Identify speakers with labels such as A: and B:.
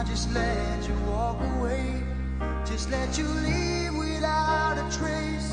A: I just let you walk away, just let you leave without a trace.